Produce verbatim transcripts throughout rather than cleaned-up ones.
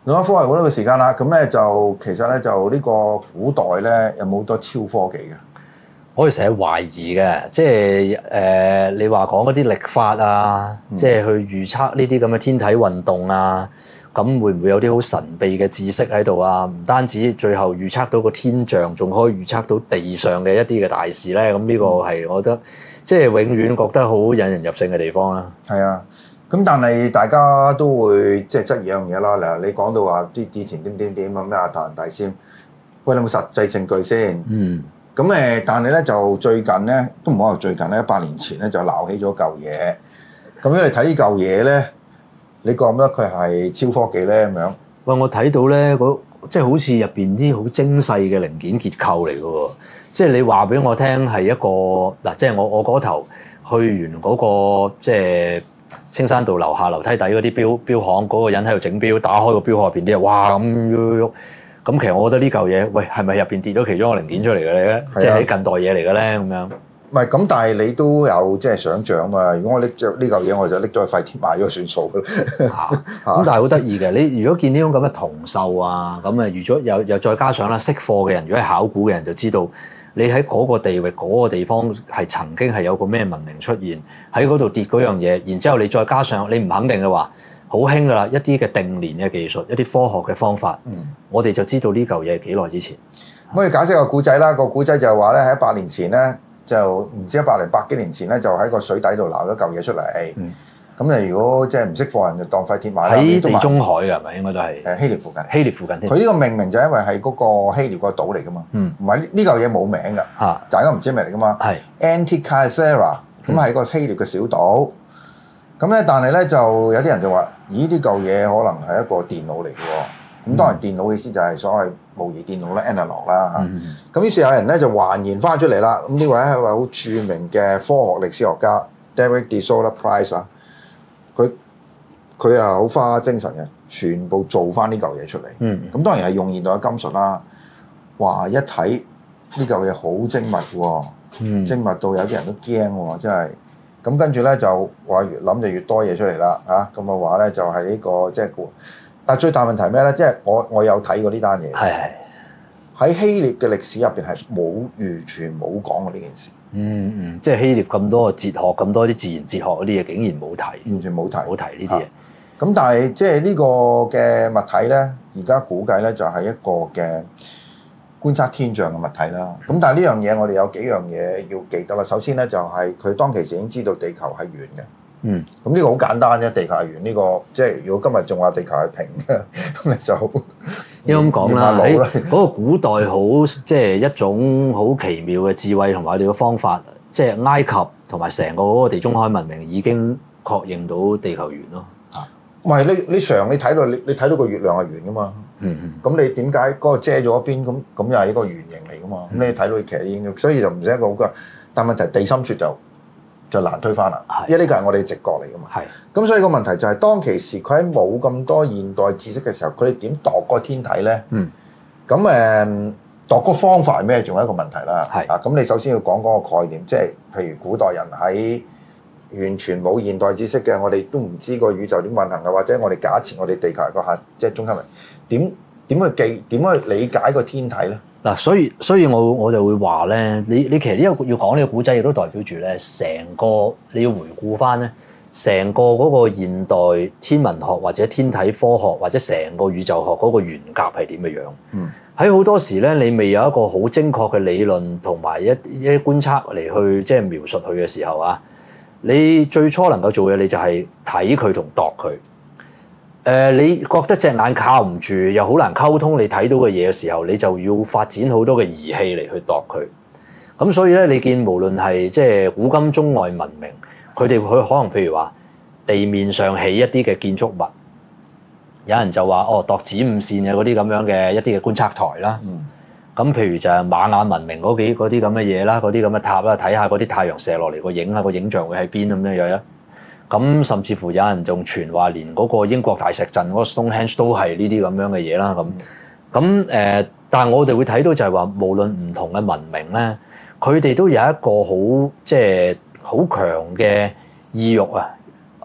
用咗科學好多嘅時間啦，咁咧就其實咧就呢個古代咧有冇好多超科技嘅？ 我哋成日懷疑嘅，即係誒、呃、你話講嗰啲曆法啊，嗯、即係去預測呢啲咁嘅天體運動啊，咁會唔會有啲好神秘嘅知識喺度啊？唔單止最後預測到個天象，仲可以預測到地上嘅一啲嘅大事咧。咁呢個係我覺得即係永遠覺得好引人入勝嘅地方啦。 係啊，咁但係大家都會即係質疑一樣嘢啦。嗱，你講到話啲以前點點點啊，咩亞達人大仙，喂，你有冇實際證據先？嗯。咁誒，但係咧就最近咧，都唔好話最近咧，一百年前咧就鬧起咗嚿嘢。咁如果你睇呢嚿嘢咧，你覺唔覺得佢係超科技咧咁樣？ 喂，我睇到咧，即係好似入邊啲好精細嘅零件結構嚟嘅喎。即係你話俾我聽係一個嗱，即係我我嗰頭去完嗰個即係青山道樓下樓梯底嗰啲錶錶行，嗰個人喺度整錶，打開個錶殼入邊啲嘢，哇咁喐喐喐。咁其實我覺得呢嚿嘢，喂，係咪入邊跌咗其中一個零件出嚟嘅咧？即係喺近代嘢嚟嘅咧，咁樣。 唔係咁，但係你都有即係想像嘛？如果我拎著呢嚿嘢，我就拎咗去廢鐵賣咗算數嘅。 咁但係好得意嘅，你如果見呢種咁嘅銅獸啊，咁啊，如果又又再加上啦，識貨嘅人，如果係考古嘅人就知道，你喺嗰個地域嗰、嗰個地方係曾經係有個咩文明出現，喺嗰度跌嗰樣嘢，然之後你再加上你唔肯定嘅話。好興㗎啦！一啲嘅定年嘅技術，一啲科學嘅方法，嗯、我哋就知道呢嚿嘢係幾耐之前。 可以解釋個古仔啦。個古仔就係話咧，喺一百年前咧，就唔知一百零百幾年前咧，就喺個水底度撈咗嚿嘢出嚟。咁誒、嗯，如果即係唔識貨人就當廢鐵買啦。 喺地中海㗎，係咪應該都係？ 誒，希臘附近。 希臘附近添。 佢呢個命名就因為係嗰個希臘個島嚟㗎嘛。唔係呢嚿嘢冇名㗎。嚇！大家唔知咩嚟㗎嘛。係。Antikythera，咁係個希臘嘅小島。咁咧，但係咧就有啲人就話：咦，呢嚿嘢可能係一個電腦嚟嘅喎。咁當然電腦嘅意思就係所謂模擬電腦啦 （analog） 啦嚇。咁、嗯、於是有人咧就還原翻出嚟啦。咁呢位係一位好著名嘅科學歷史學家 Derek de Solla Price 啊。佢佢啊好花精神嘅，全部做翻呢嚿嘢出嚟。咁、嗯、當然係用現代嘅金屬啦。哇！一睇呢嚿嘢好精密喎，嗯、精密到有啲人都驚喎，真係。咁跟住咧就話越諗就越多嘢出嚟啦嚇，咁嘅話咧就係呢個即係古，但係最大問題係咩咧？即係我我有睇過呢單嘢，係係喺希臘嘅歷史入邊係冇完全冇講過呢件事。嗯嗯，即係希臘咁多哲學咁多啲自然哲學嗰啲嘢，竟然冇提， 完全冇提冇提呢啲嘢。 咁但係即係呢個嘅物體咧，而家估計咧就係一個嘅觀察天象嘅物體啦，咁但係呢樣嘢我哋有幾樣嘢要記得啦。首先咧就係佢當其時已經知道地球係圓嘅，嗯，咁呢個好簡單啫。地球係圓呢個，即係如果今日仲話地球係平嘅，咁你就應該咁講啦。喺嗰個古代好即係一種好奇妙嘅智慧同埋我哋嘅方法，即係埃及同埋成個嗰個地中海文明已經確認到地球圓咯。啊， 唔係你你常你睇到你你睇到個月亮係圓噶嘛？嗯嗯，咁你點解嗰個遮咗一邊咁咁又係一個圓形嚟噶嘛？咁、嗯、你睇到其實已經，所以就唔使一個好嘅。但問題地心說就就難推翻啦，是因為呢個係我哋直覺嚟噶嘛。係是，咁所以個問題就係、是、當其時佢喺冇咁多現代知識嘅時候，佢哋點度個天體咧？嗯，咁誒度個方法係咩？仲有一個問題啦。係是啊，咁你首先要講嗰個概念，即係譬如古代人喺完全冇現代知識嘅，我哋都唔知個宇宙點運行嘅，或者我哋假設我哋地球係個核，即係中心嚟。點點去記點去理解個天體咧？ 嗱，所以所以我我就會話咧，你你其實呢個要講呢個古仔，亦都代表住咧，成個你要回顧翻咧，成個嗰個現代天文學或者天體科學或者成個宇宙學嗰個圓格係點嘅樣？嗯，喺好多時咧，你未有一個好精確嘅理論同埋一一啲觀察嚟去即係描述佢嘅時候啊，你最初能夠做嘅你就係睇佢同度佢。誒、呃，你覺得隻眼靠唔住，又好難溝通你睇到嘅嘢嘅時候，你就要發展好多嘅儀器嚟去度佢。咁所以咧，你見無論係即係古今中外文明，佢哋佢可能譬如話地面上起一啲嘅建築物，有人就話哦度子午線嘅嗰啲咁樣嘅一啲嘅觀測台啦。咁、嗯、譬如就係瑪雅文明嗰幾嗰啲咁嘅嘢啦，嗰啲咁嘅塔啦，睇下嗰啲太陽射落嚟個影啊，個影像會喺邊咁樣樣。咁甚至乎有人仲傳話，連嗰個英國大石陣嗰個 Stonehenge 都係呢啲咁樣嘅嘢啦。咁咁誒，但係我哋會睇到就係話，無論唔同嘅文明咧，佢哋都有一個好即係好強嘅意欲啊，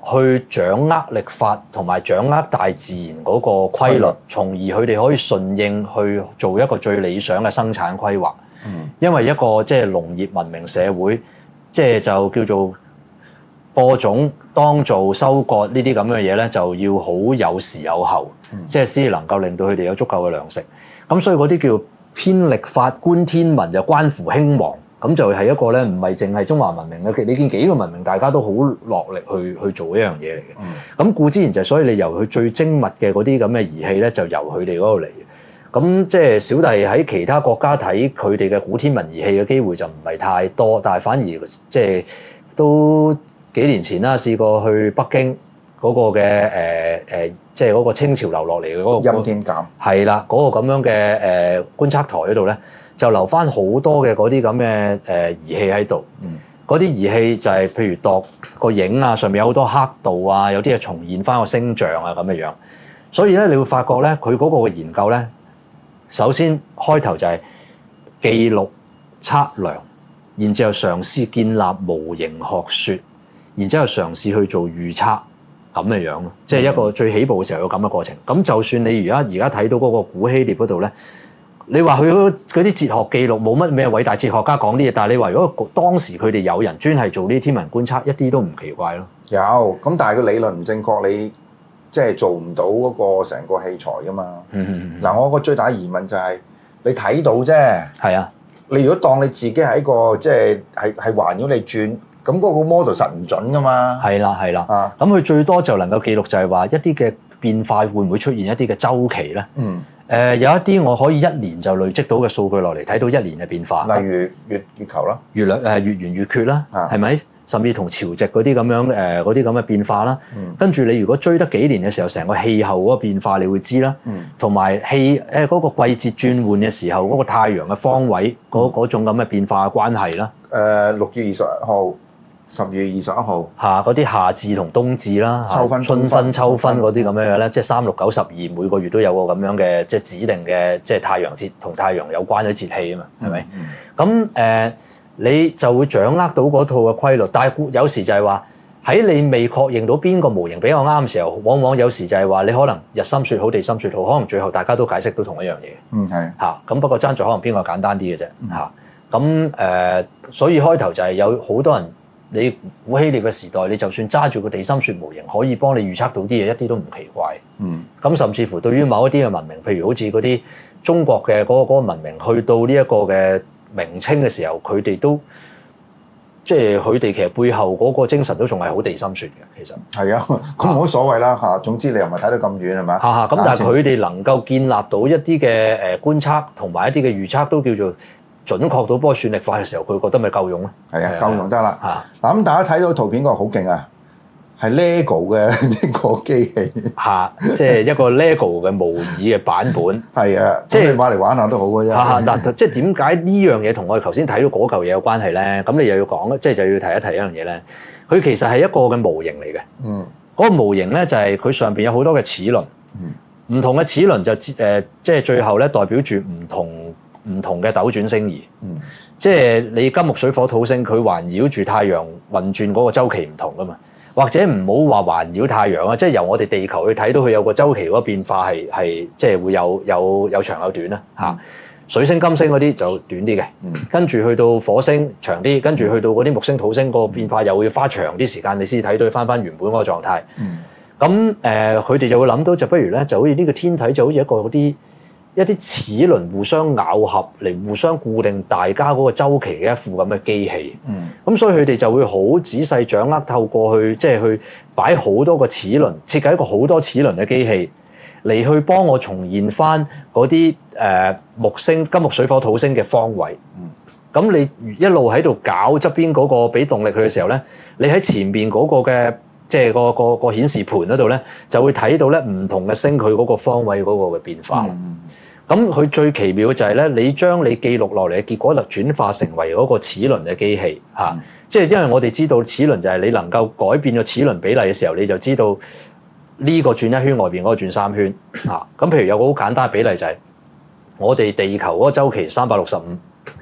去掌握曆法同埋掌握大自然嗰個規律，從而佢哋可以順應去做一個最理想嘅生產規劃。嗯，因為一個即係農業文明社會，即係就叫做播種、當造、收割呢啲咁嘅嘢咧，就要好有時有候，嗯、即係先能夠令到佢哋有足夠嘅糧食。咁所以嗰啲叫編曆法、觀天文，就關乎興亡。咁就係一個咧，唔係淨係中華文明嘅。你見幾個文明，大家都好落力去去做一樣嘢嚟嘅。咁、嗯、故之然就係，所以你由佢最精密嘅嗰啲咁嘅儀器咧，就由佢哋嗰度嚟。咁即係小弟喺其他國家睇佢哋嘅古天文儀器嘅機會就唔係太多，但係反而即係都幾年前啦，試過去北京嗰個嘅誒誒，即係嗰個清朝留落嚟嘅嗰個欽天監， 係啦，嗰、嗰個咁樣嘅誒、呃、觀測台嗰度咧。就留翻好多嘅嗰啲咁嘅誒儀器喺度，嗰啲、嗯、儀器就係譬如度個影啊，上面有好多刻度啊，有啲係重現翻個星象啊咁嘅樣。所以咧，你會發覺咧，佢嗰個嘅研究咧，首先開頭就係記錄測量，然之後嘗試建立模型學說，然之後嘗試去做預測咁嘅樣咯。即係、嗯、一個最起步嘅時候有咁嘅過程。咁就算你而家而家睇到嗰個古希臘嗰度咧。你話佢嗰啲哲學記錄冇乜咩偉大哲學家講啲嘢，但係你話如果當時佢哋有人專係做呢啲天文觀測，一啲都唔奇怪咯。 有咁，但係個理論唔正確，你即係做唔到嗰個成個器材噶嘛。嗱、嗯嗯，我個最大疑問就係、是、你睇到啫。係啊，你如果當你自己係一個即係係係環繞你轉，咁嗰個 model 實唔準噶嘛。係啦係啦。啊，咁佢最多就能夠記錄就係話一啲嘅變化會唔會出現一啲嘅周期咧？嗯。誒、呃、有一啲我可以一年就累積到嘅數據落嚟，睇到一年嘅變化。 例如月月球啦， 月亮誒月圓月缺啦，係咪、啊？甚至同潮汐嗰啲咁樣誒嗰啲咁嘅變化啦。嗯、跟住你如果追得幾年嘅時候，成個氣候嗰個變化你會知啦。同埋、嗯、氣誒嗰、呃嗰個季節轉換嘅時候，嗰、嗰個太陽嘅方位嗰嗰、嗯、種咁嘅變化嘅關係啦。 誒六月二十一號。十月二十一號嚇嗰啲夏至同冬至啦，秋分春分秋分嗰啲咁樣嘅咧，即係三六九十二每個月都有個咁樣嘅即係指定嘅即係太陽節同太陽有關嘅節氣啊嘛，係咪？咁誒、呃、你就會掌握到嗰套嘅規律，但係有時就係話喺你未確認到邊個模型比較啱嘅時候，往往有時就係話你可能日心説好地心説好，可能最後大家都解釋到同一樣嘢。嗯，係嚇咁，不過爭在可能邊個簡單啲嘅啫嚇。咁誒，所以開頭就係有好多人。你古希臘嘅時代，你就算揸住個地心説模型，可以幫你預測到啲嘢，一啲都唔奇怪。嗯，咁甚至乎對於某一啲嘅文明，譬如好似嗰啲中國嘅嗰個文明，去到呢一個嘅明清嘅時候，佢哋都即係佢哋其實背後嗰個精神都仲係好地心説嘅。其實係啊， 咁冇乜所謂啦嚇。總之你又唔係睇到咁遠係嘛？ 嚇嚇咁，但係佢哋能夠建立到一啲嘅誒觀測同埋一啲嘅預測，都叫做準確到幫我算力法嘅時候，佢覺得咪夠用咯？ 係啊，夠用得啦。嚇嗱咁，大家睇到圖片嗰個好勁啊，係 LEGO 嘅呢個機器嚇，即係一個 LEGO 嘅模擬嘅版本。 係啊，即係買嚟玩下都好嘅啫。 嚇嚇嗱，即係點解呢樣嘢同我哋頭先睇到嗰嚿嘢有關係咧？咁你又要講，即係就要提一提一樣嘢咧。佢其實係一個嘅模型嚟嘅。嗯，嗰個模型咧就係佢上邊有好多嘅齒輪。嗯，唔同嘅齒輪就誒，即係最後咧代表住唔同。唔同嘅斗轉星移，嗯、即係你金木水火土星，佢環繞住太陽運轉嗰個週期唔同噶嘛，或者唔好話環繞太陽啊，即係由我哋地球去睇到佢有個周期嗰個變化係係即係會有有有長有短啦嚇。嗯、水星金星嗰啲就短啲嘅，嗯、跟住去到火星長啲，跟住去到嗰啲木星土星個變化又會花長啲時間，你先睇到翻翻原本嗰個狀態。咁誒、嗯，佢哋、呃、就會諗到就不如咧，就好似呢個天體就好似一個嗰啲。一啲齒輪互相咬合嚟互相固定大家嗰個週期嘅一副咁嘅機器，咁、嗯、所以佢哋就會好仔細掌握透過去即係去擺好多個齒輪，設計一個好多齒輪嘅機器嚟去幫我重現翻嗰啲誒木星金木水火土星嘅方位。咁、嗯、你一路喺度搞側邊嗰個俾動力佢嘅時候咧，你喺前邊嗰個嘅即係個個個顯示盤嗰度咧，就會睇到咧唔同嘅星佢嗰個方位嗰個嘅變化。嗯咁佢最奇妙嘅就係咧，你將你記錄落嚟嘅結果就轉化成為嗰個齒輪嘅機器嚇，嗯、即係因為我哋知道齒輪就係你能夠改變咗齒輪比例嘅時候，你就知道呢個轉一圈，外邊嗰個轉三圈嚇。咁譬如有個好簡單嘅比例就係、是、我哋地球嗰個週期三百六十五，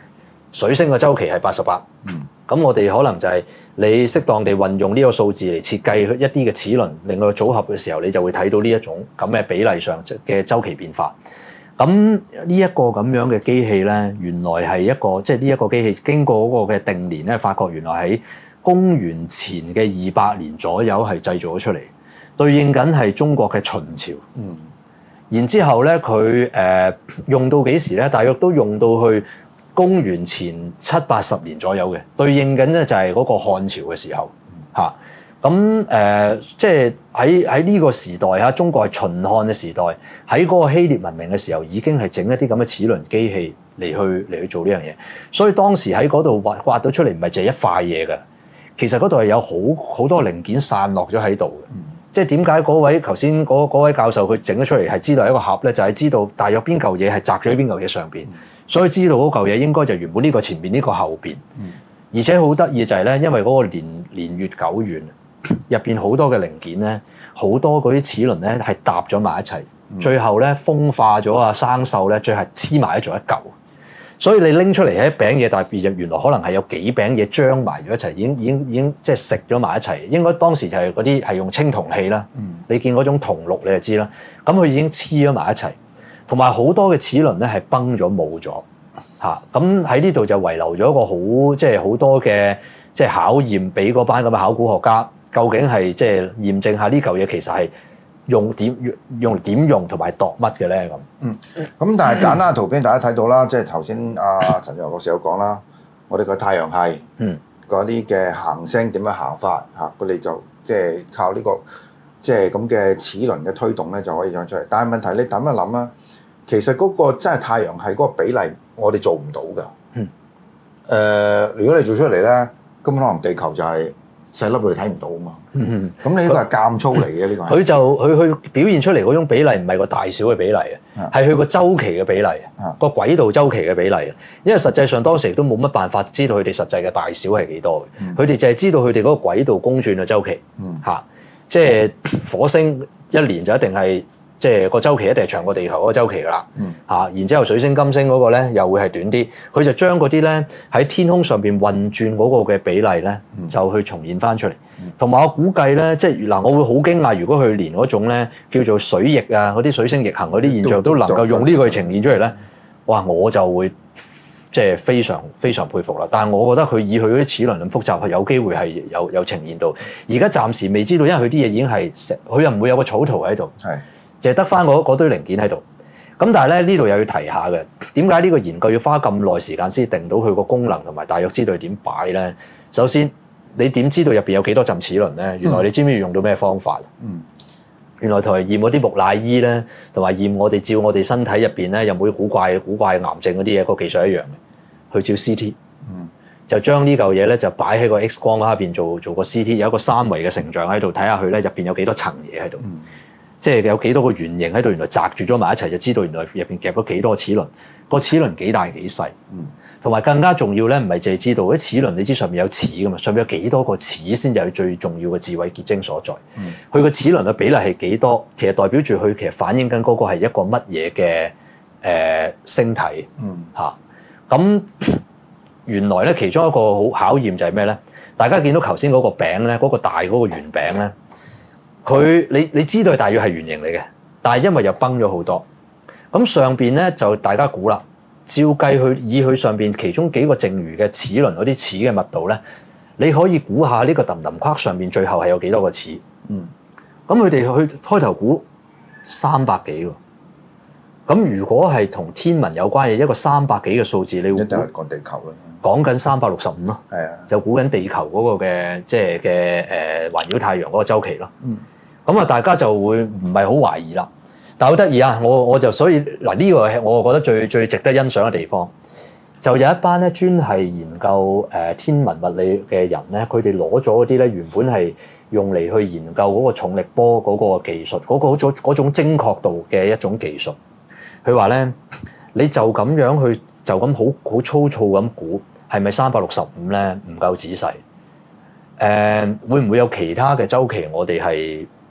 水星嘅周期係八十八。咁我哋可能就係你適當地運用呢個數字嚟設計一啲嘅齒輪，令佢組合嘅時候，你就會睇到呢一種咁嘅比例上嘅周期變化。咁呢一個咁樣嘅機器咧，原來係一個即係呢一個機器經過嗰個嘅定年咧，發覺原來喺公元前嘅二百年左右係製造咗出嚟，對應緊係中國嘅秦朝。嗯，然之後咧佢誒用到幾時咧？大約都用到去公元前七八十年左右嘅，對應緊咧就係嗰個漢朝嘅時候嚇。咁誒、呃，即係喺喺呢個時代嚇，中國係秦漢嘅時代，喺嗰個希臘文明嘅時候，已經係整一啲咁嘅齒輪機器嚟去嚟去做呢樣嘢。所以當時喺嗰度挖挖到出嚟，唔係淨係一塊嘢嘅，其實嗰度係有好好多零件散落咗喺度嘅。嗯、即係點解嗰位頭先嗰位教授佢整咗出嚟係知道係一個盒咧，就係、是、知道大約邊嚿嘢係擲咗喺邊嚿嘢上邊，嗯、所以知道嗰嚿嘢應該就原本呢個前邊呢個後邊。嗯、而且好得意就係咧，因為嗰個年年月久遠。入邊好多嘅零件咧，好多嗰啲齒輪咧係搭咗埋一齊，嗯、最後咧風化咗啊生鏽咧，最後黐埋咗一嚿。所以你拎出嚟係一餅嘢，但係原來可能係有幾餅嘢將埋咗一齊，已經已經已經即係食咗埋一齊。應該當時就係嗰啲係用青銅器啦，嗯、你見嗰種銅綠你就知啦。咁佢已經黐咗埋一齊，同埋好多嘅齒輪咧係崩咗冇咗嚇。咁喺呢度就遺留咗一個好即係好多嘅即係考驗俾嗰班咁嘅考古學家。究竟係即係驗證下呢嚿嘢其實係用點用用點用同埋度乜嘅咧咁？ 嗯，咁但係簡單嘅圖片大家睇到啦，即係頭先阿陳志宏博士有講啦，我哋個太陽系嗯嗰啲嘅行星點樣行法嚇，佢哋就即係靠呢個即係咁嘅齒輪嘅推動咧就可以養出嚟。但係問題你諗一諗啦，其實嗰個真係太陽系嗰個比例我哋做唔到㗎。嗯。誒、呃，如果你做出嚟咧，根本可能地球就係、是。細粒佢睇唔到啊嘛，咁、嗯、你呢個係監粗嚟嘅呢個。佢就佢佢表現出嚟嗰種比例唔係個大小嘅比例啊，係佢個周期嘅比例啊，個軌道周期嘅比例啊。因為實際上當時都冇乜辦法知道佢哋實際嘅大小係幾多嘅，佢哋淨係知道佢哋嗰個軌道公轉嘅周期嚇、嗯啊，即係火星一年就一定係。即係個周期一定係長過地球嗰個週期㗎啦，嚇！然之後水星、金星嗰個咧又會係短啲，佢就將嗰啲咧喺天空上邊運轉嗰個嘅比例咧，就去重現翻出嚟。同埋我估計咧，即係嗱，我會好驚訝，如果佢連嗰種咧叫做水逆啊，嗰啲水星逆行嗰啲現象都能夠用呢個去呈現出嚟咧，哇！我就會即係非常非常佩服啦。但係我覺得佢以佢嗰啲齒輪咁複雜，係有機會係有有呈現到。而家暫時未知道，因為佢啲嘢已經係成，佢又唔會有個草圖喺度。係。就係得翻嗰堆零件喺度，咁但係咧呢度又要提下嘅，點解呢個研究要花咁耐時間先定到佢個功能同埋大約知道點擺咧？首先，你點知道入邊有幾多浸齒輪咧？原來你知唔知要用到咩方法？嗯，原來同埋驗嗰啲木乃伊咧，同埋驗我哋照我哋身體入邊咧有冇古怪古怪癌症嗰啲嘢，個技術一樣嘅，去照 C T， 嗯，就將呢嚿嘢咧就擺喺個 X 光嗰邊做做個 C T， 有一個三維嘅成像喺度睇下佢咧入邊有幾多層嘢喺度。嗯，即係有幾多個圓形喺度，原來擲住咗埋一齊，就知道原來入邊夾咗幾多齒輪，個齒輪幾大幾細，嗯，同埋更加重要咧，唔係淨係知道啲齒輪，你知上面有齒噶嘛，上面有幾多個齒先至係最重要嘅智慧結晶所在。嗯，佢個齒輪嘅比例係幾多，其實代表住佢其實反映緊嗰個係一個乜嘢嘅誒星體。嗯，嚇、啊，咁原來咧其中一個好考驗就係咩咧？大家見到頭先嗰個餅咧，嗰、嗰個大嗰個圓餅咧。佢你你知道大約係圓形嚟嘅，但係因為又崩咗好多，咁上邊咧就大家估啦。照計佢以佢上邊其中幾個剩餘嘅齒輪嗰啲齒嘅密度咧，你可以估下呢個揼揼框上邊最後係有幾多個齒？嗯，咁佢哋去開頭估三百幾喎。咁如果係同天文有關嘅一個三百幾嘅數字，你會估講地球啦， 講緊三百六十五咯。係啊，就估緊地球嗰個嘅即係嘅誒環繞太陽嗰個週期咯。嗯。咁啊，大家就會唔係好懷疑啦。但係好得意啊！我我就所以嗱呢個係我覺得最最值得欣賞嘅地方，就有一班咧專係研究誒天文物理嘅人咧，佢哋攞咗嗰啲咧原本係用嚟去研究嗰個重力波嗰個技術，嗰個嗰種嗰種精確度嘅一種技術。佢話咧，你就咁樣去就咁好好粗糙咁估，係咪三百六十五咧？唔夠仔細。誒、呃，會唔會有其他嘅週期我哋係？即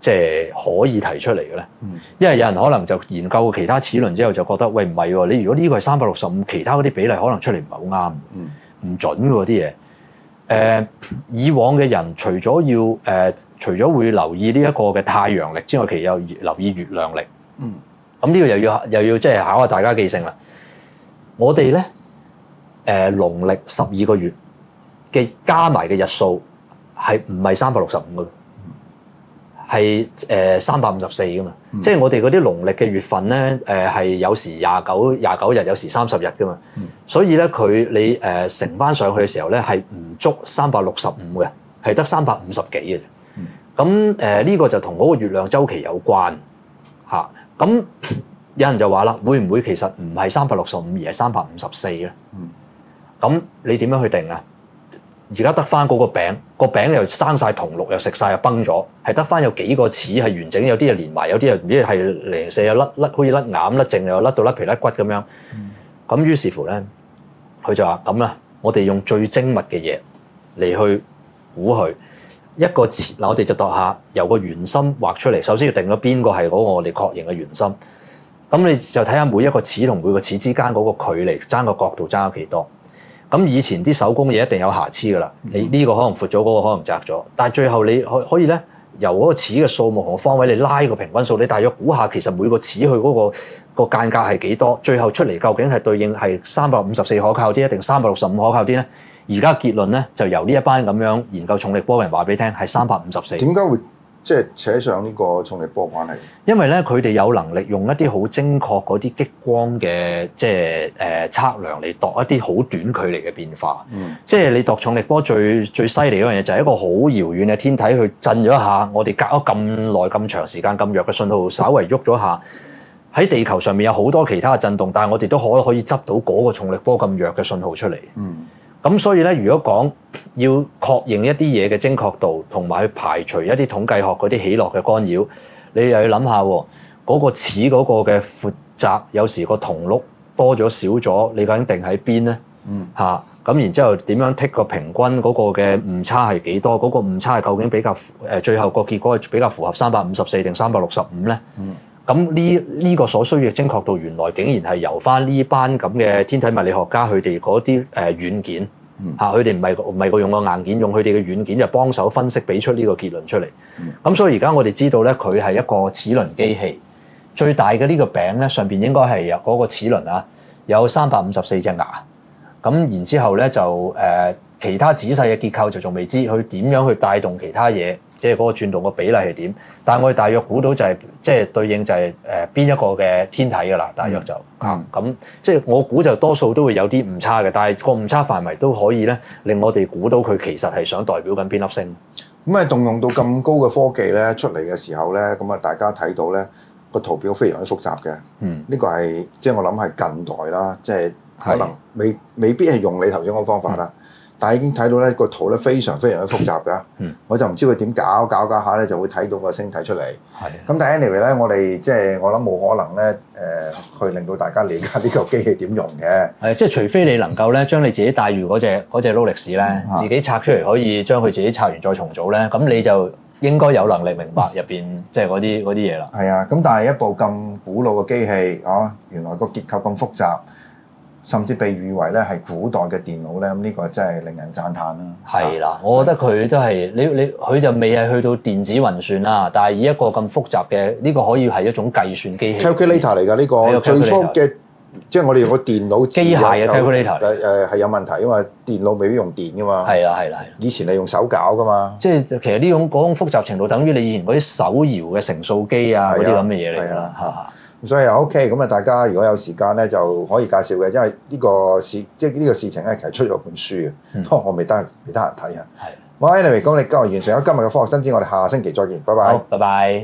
即係可以提出嚟嘅咧？嗯、因為有人可能就研究其他齒輪之後就覺得，喂唔係喎，你如果呢個係三百六十五，其他嗰啲比例可能出嚟唔係好啱，唔、嗯、準嘅喎啲嘢。誒、呃，以往嘅人除咗要誒、呃，除咗會留意呢一個嘅太陽力之外，其實又留意月亮力。嗯，咁呢個又要又要即係考下大家記性啦。我哋咧誒農曆十二個月嘅加埋嘅日數係唔係三百六十五嘅？係誒三百五十四噶嘛，嗯、即係我哋嗰啲農曆嘅月份咧，誒、呃、係有時廿九廿九日，有時三十日噶嘛，嗯、所以咧佢你誒、呃、乘翻上去嘅時候咧係唔足三百六十五嘅，係得三百五十幾嘅啫。咁誒呢個就同嗰個月亮週期有關嚇。咁、啊、有人就話啦，會唔會其實唔係三百六十五而係三百五十四咧？咁、嗯、你點樣去定啊？而家得翻嗰個餅，個餅又生晒銅綠，又食晒又崩咗，係得翻有幾個齒係完整，有啲係連埋，有啲又唔知係零舍又甩甩，好似甩眼甩淨又甩到甩皮甩骨咁樣。咁、嗯、於是乎咧，佢就話咁啦，我哋用最精密嘅嘢嚟去估佢一個齒。嗱，我哋就度下由個圓心畫出嚟，首先要定咗邊個係嗰個我哋確認嘅圓心。咁你就睇下每一個齒同每個齒之間嗰個距離，爭個角度爭咗幾多。咁以前啲手工嘢一定有瑕疵噶啦，你呢個可能闊咗，嗰、嗰個可能窄咗，但係最後你可可以咧由嗰個齒嘅數目同個方位，你拉個平均數，你大約估下其實每個齒去嗰、嗰個、嗰個間隔係幾多，最後出嚟究竟係對應係三百五十四可靠啲，定三百六十五可靠啲咧？而家結論咧就由呢一班咁樣研究重力波嘅人話俾你聽，係三百五十四。點解會？ 即係扯上呢個重力波關係， 因為咧佢哋有能力用一啲好精確嗰啲激光嘅即係誒測量嚟度一啲好短距離嘅變化。嗯，即係你度重力波最最犀利嗰樣嘢就係一個好遙遠嘅天體去震咗一下，我哋隔咗咁耐咁長時間咁弱嘅信號稍微喐咗下，喺地球上面有好多其他嘅震動，但係我哋都可可以執到嗰個重力波咁弱嘅信號出嚟。嗯。咁所以咧，如果講要確認一啲嘢嘅精確度，同埋去排除一啲統計學嗰啲起落嘅干擾，你又要諗下喎，嗰個齒嗰個嘅闊窄，有時個銅碌多咗少咗，你究竟定喺邊咧？嗯，嚇，咁然之後點樣剔個平均嗰個嘅誤差係幾多？嗰個誤差係究竟比較誒最後個結果係比較符合三百五十四定三百六十五咧？嗯。咁呢呢個所需嘅精確度，原來竟然係由翻呢班咁嘅天體物理學家佢哋嗰啲誒軟件嚇，佢哋唔係唔係個用個硬件，用佢哋嘅軟件就幫手分析，俾出呢個結論出嚟。咁、嗯、所以而家我哋知道咧，佢係一個齒輪機器，最大嘅呢個餅咧，上邊應該係有嗰個齒輪啊，有三百五十四隻牙。咁然之後咧就誒、呃、其他仔細嘅結構就仲未知，佢點樣去帶動其他嘢。即係嗰個轉動個比例係點？但係我哋大約估到就係、是、即係對應就係誒邊一個嘅天體㗎啦，大約就啊咁、嗯、即係我估就多數都會有啲誤差嘅，但係個誤差範圍都可以咧令我哋估到佢其實係想代表緊邊粒星。 咁啊動用到咁高嘅科技咧出嚟嘅時候咧，咁啊大家睇到咧個圖表非常之複雜嘅。嗯，呢個係即係我諗係近代啦，即係可能未未必係用你頭先嗰個方法啦。嗯，但係已經睇到咧個圖咧非常非常之複雜㗎，嗯、我就唔知佢點搞搞搞下咧就會睇到個星體出嚟。係的，咁但係 anyway 咧，我哋即係我諗冇可能咧誒、呃、去令到大家理解呢個機器點用嘅。係，即係除非你能夠咧將你自己帶住嗰隻嗰隻勞力士咧，嗯、自己拆出嚟可以將佢自己拆完再重組咧，咁你就應該有能力明白入邊即係嗰啲嗰啲嘢啦。係啊，咁但係一部咁古老嘅機器啊，原來個結構咁複雜。甚至被譽為咧係古代嘅電腦咧，咁、這、呢個真係令人讚歎啦。係啦，我覺得佢都係你你佢就未係去到電子運算啦，但係以一個咁複雜嘅呢、這個可以係一種計算機器。calculator 嚟㗎呢個，最初嘅即係我哋用個電腦機械嘅 calculator 誒誒係有問題，因為電腦未必用電㗎嘛。係啦係啦係。以前係用手搞㗎嘛。即係其實呢種嗰種複雜程度，等於你以前嗰啲手搖嘅乘數機啊嗰啲咁嘅嘢嚟㗎啦嚇。所以又 OK，咁啊大家如果有時間咧就可以介紹嘅，因為呢個事即係呢個事情咧其實出咗本書嘅，不過、嗯、我未得未得閒睇啊。係的，我 anyway 講你今日完成咗今日嘅科學新知，我哋下星期再見，拜拜。好，拜拜。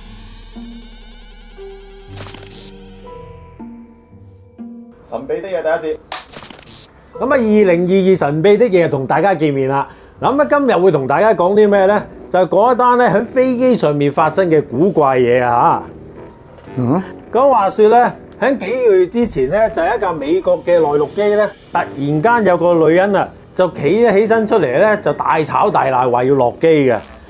神秘的嘢第一節，咁啊二零二二神秘的嘢同大家見面啦。嗱咁啊今日會同大家講啲咩咧？就係講一單咧喺飛機上面發生嘅古怪嘢啊嚇。嗯。咁話說咧，喺幾個月之前咧，就係一架美國嘅內陸機咧，突然間有個女人啊，就企咗起身出嚟咧，就大吵大鬧話要落機嘅。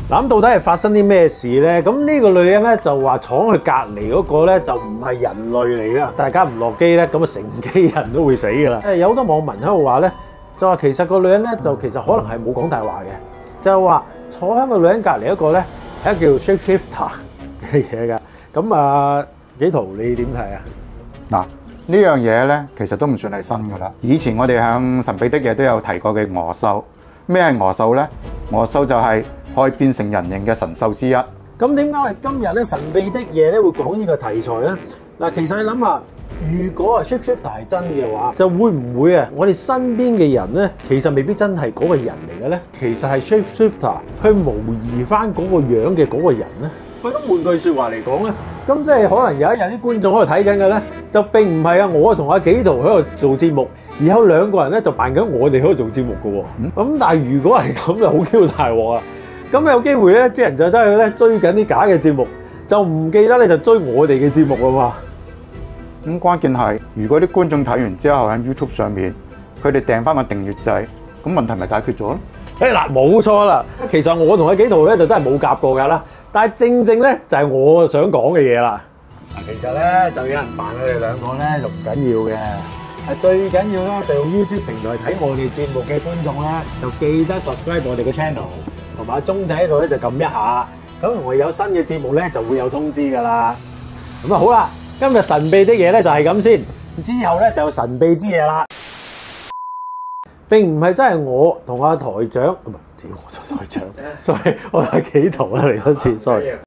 嗱，咁到底係發生啲咩事咧？咁呢個女人咧就話闖佢隔離嗰個咧就唔係人類嚟噶，大家唔落機咧，咁啊成機人都會死噶啦。誒有好多網民喺度話咧，就話其實個女人咧就其實可能係冇講大話嘅，就係話坐喺個女人隔離一個咧係一個叫 shapeshifter 嘅嘢噶。咁啊，紀陶你點睇啊？ 嗱，呢樣嘢咧其實都唔算係新噶啦。以前我哋喺神秘的嘢都有提過嘅鵝獸。咩係鵝獸咧？鵝獸就係可以變成人形嘅神獸之一。 咁點解我哋今日咧神秘的嘢咧會講呢個題材咧？嗱，其實你諗下，如果啊 shapeshifter 係真嘅話，就會唔會啊我哋身邊嘅人咧，其實未必真係嗰個人嚟嘅咧？其實係 shapeshifter 去模擬翻嗰個樣嘅嗰個人咧？喂，咁換句説話嚟講咧，咁即係可能有一日啲觀眾喺度睇緊嘅咧，就並唔係啊我同阿紀陶喺度做節目。而有兩個人咧就扮緊我哋喺度做節目嘅喎，咁、嗯、但係如果係咁就好 Q 大鑊啊！咁有機會咧，啲人就真係咧追緊啲假嘅節目，就唔記得咧就追我哋嘅節目啊嘛。 咁、嗯、關鍵係，如果啲觀眾睇完之後喺 YouTube 上面，佢哋訂翻個訂閱掣，咁問題咪解決咗咯？ 誒嗱，冇錯啦。其實我同阿紀陶咧就真係冇夾過㗎啦，但係正正咧就係我想講嘅嘢啦。嗱，其實咧就有人扮佢哋兩個咧就唔緊要嘅。最緊要咧就用 YouTube 平台睇我哋節目嘅觀眾咧，就記得 subscribe 我哋嘅 channel， 同埋鐘仔喺度咧就撳一下，咁我有新嘅節目咧就會有通知噶啦。咁啊好啦，今日神秘的嘢咧就係咁先，之後咧就神秘之嘢啦。並唔係真係我同阿台長，唔係，我做台長，sorry，我係紀陶啦嚟嗰次 ，sorry。